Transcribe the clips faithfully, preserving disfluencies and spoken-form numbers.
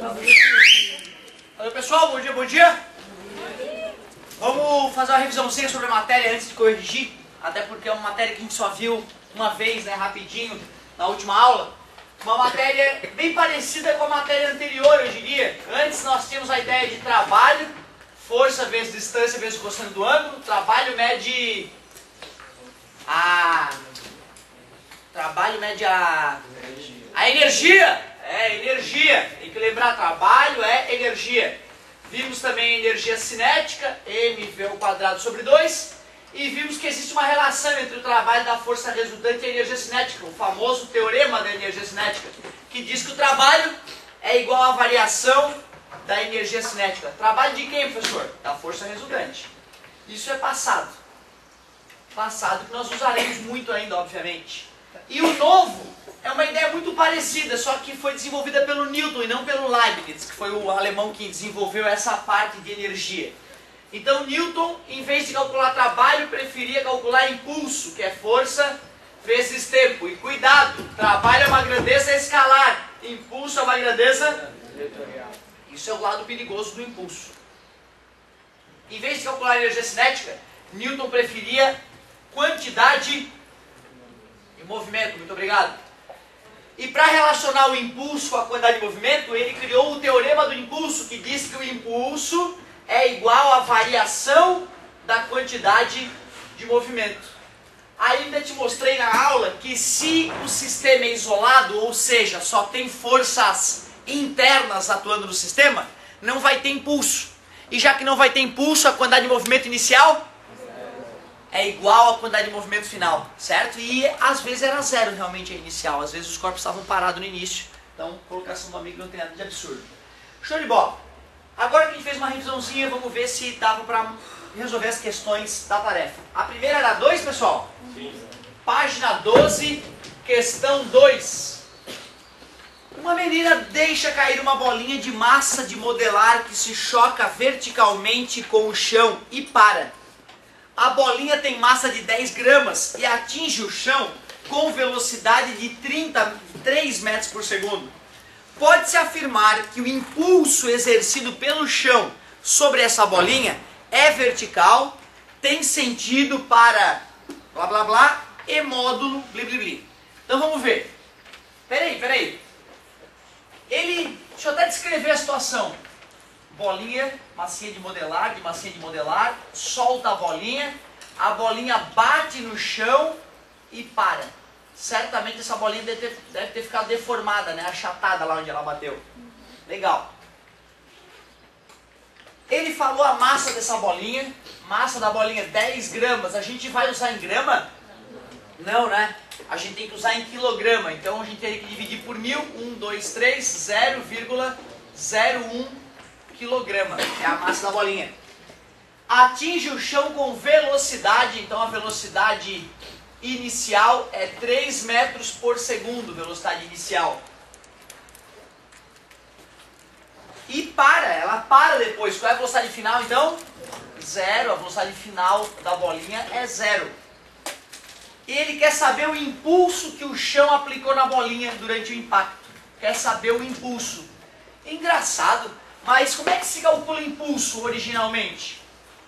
Oi pessoal, bom dia, bom dia. Vamos fazer uma revisãozinha sobre a matéria antes de corrigir, até porque é uma matéria que a gente só viu uma vez, né, rapidinho, na última aula. Uma matéria bem parecida com a matéria anterior, eu diria. Antes nós tínhamos a ideia de trabalho, força vezes distância vezes cosseno do ângulo. Trabalho mede a... Trabalho mede a... A energia. É, energia. Tem que lembrar, trabalho é energia. Vimos também a energia cinética, mv ao quadrado sobre dois. E vimos que existe uma relação entre o trabalho da força resultante e a energia cinética, o famoso teorema da energia cinética, que diz que o trabalho é igual à variação da energia cinética. Trabalho de quem, professor? Da força resultante. Isso é passado. Passado que nós usaremos muito ainda, obviamente. E o novo é uma ideia muito parecida, só que foi desenvolvida pelo Newton e não pelo Leibniz, que foi o alemão que desenvolveu essa parte de energia. Então Newton, em vez de calcular trabalho, preferia calcular impulso, que é força vezes tempo. E cuidado, trabalho é uma grandeza escalar, impulso é uma grandeza vetorial. Isso é o lado perigoso do impulso. Em vez de calcular a energia cinética, Newton preferia quantidade e movimento. Muito obrigado. E para relacionar o impulso com a quantidade de movimento, ele criou o teorema do impulso, que diz que o impulso é igual à variação da quantidade de movimento. Ainda te mostrei na aula que se o sistema é isolado, ou seja, só tem forças internas atuando no sistema, não vai ter impulso. E já que não vai ter impulso, a quantidade de movimento inicial é igual à quantidade de movimento final, certo? E às vezes era zero realmente a inicial, às vezes os corpos estavam parados no início. Então, colocação do amigo não tem nada de absurdo. Show de bola! Agora que a gente fez uma revisãozinha, vamos ver se dava para resolver as questões da tarefa. A primeira era dois, pessoal? Sim. Página doze, questão dois. Uma menina deixa cair uma bolinha de massa de modelar que se choca verticalmente com o chão e para. A bolinha tem massa de dez gramas e atinge o chão com velocidade de trinta e três metros por segundo. Pode-se afirmar que o impulso exercido pelo chão sobre essa bolinha é vertical, tem sentido para blá blá blá e módulo bli bli bli. Então vamos ver. Peraí, peraí. Ele, deixa eu até descrever a situação. Bolinha, massinha de modelar, de massinha de modelar, solta a bolinha, a bolinha bate no chão e para. Certamente essa bolinha deve ter, deve ter ficado deformada, né? Achatada lá onde ela bateu. Legal. Ele falou a massa dessa bolinha, massa da bolinha dez gramas. A gente vai usar em grama? Não, né? A gente tem que usar em quilograma. Então a gente teria que dividir por mil. um, dois, três, zero vírgula zero um quilograma. É a massa da bolinha. Atinge o chão com velocidade. Então a velocidade inicial é três metros por segundo, velocidade inicial. E para, ela para depois. Qual é a velocidade final então? Zero, a velocidade final da bolinha é zero. E ele quer saber o impulso que o chão aplicou na bolinha durante o impacto. Quer saber o impulso. Engraçado, mas como é que se calcula impulso originalmente?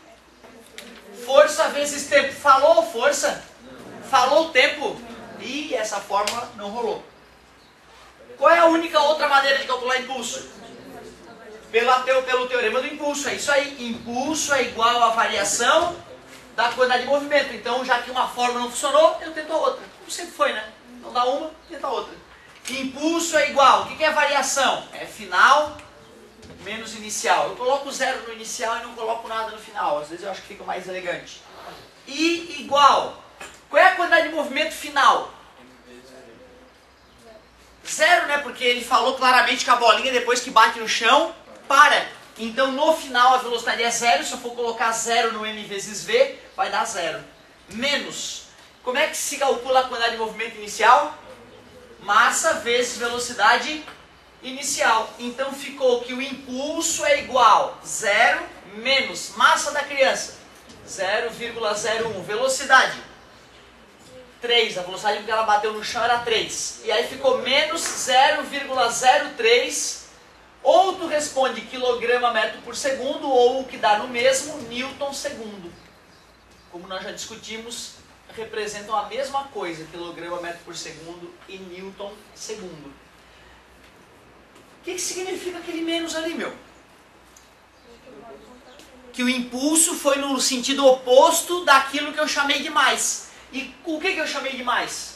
Força vezes tempo. Falou força? Falou tempo? E essa fórmula não rolou. Qual é a única outra maneira de calcular impulso? Pela, pelo teorema do impulso. É isso aí. Impulso é igual à variação da quantidade de movimento. Então, já que uma fórmula não funcionou, eu tento a outra. Como sempre foi, né? Então dá uma, tenta a outra. Impulso é igual. O que é variação? É final menos inicial. Eu coloco zero no inicial e não coloco nada no final. Às vezes eu acho que fica mais elegante. I igual. Qual é a quantidade de movimento final? Zero, né? Porque ele falou claramente que a bolinha, depois que bate no chão, para. Então no final a velocidade é zero. Se eu for colocar zero no m vezes v, vai dar zero. Menos. Como é que se calcula a quantidade de movimento inicial? Massa vezes velocidade inicial. Então ficou que o impulso é igual a zero menos massa da criança, zero vírgula zero um. Velocidade, três. A velocidade que ela bateu no chão era três. E aí ficou menos zero vírgula zero três Ou tu responde quilograma metro por segundo, ou o que dá no mesmo, newton segundo. Como nós já discutimos, representam a mesma coisa, quilograma metro por segundo e newton segundo. O que, que significa aquele menos ali, meu? Que o impulso foi no sentido oposto daquilo que eu chamei de mais. E o que, que eu chamei de mais?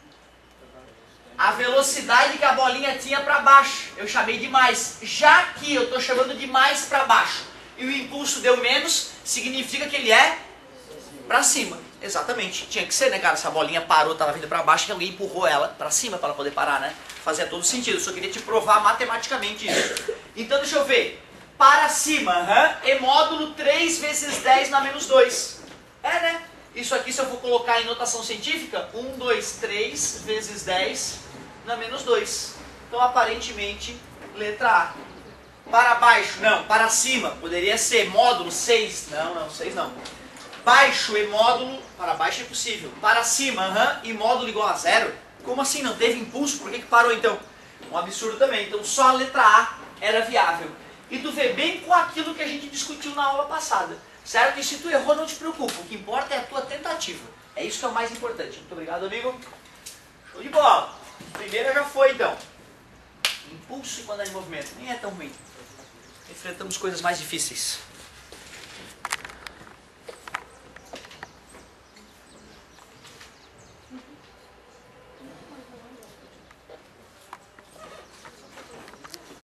A velocidade que a bolinha tinha para baixo, eu chamei de mais. Já que eu estou chamando de mais para baixo e o impulso deu menos, significa que ele é para cima. Exatamente. Tinha que ser, né, cara? Se a bolinha parou, estava vindo para baixo, que alguém empurrou ela para cima para ela poder parar, né? Fazia todo sentido. Eu só queria te provar matematicamente isso. Então, deixa eu ver. Para cima, uhum. E módulo três vezes dez na menos dois. É, né? Isso aqui, se eu for colocar em notação científica, um, dois, três vezes dez na menos dois. Então, aparentemente, letra A. Para baixo, não. Para cima, poderia ser módulo seis. Não, não, seis não. Baixo e módulo, para baixo é possível. Para cima, uhum. E módulo igual a zero? Como assim? Não teve impulso? Por que, que parou então? Um absurdo também. Então, só a letra A era viável. E tu vê bem com aquilo que a gente discutiu na aula passada. Certo? E se tu errou, não te preocupa. O que importa é a tua tentativa. É isso que é o mais importante. Muito obrigado, amigo. Show de bola. Primeira já foi, então. Impulso e quando é em movimento. Nem é tão ruim. Enfrentamos coisas mais difíceis.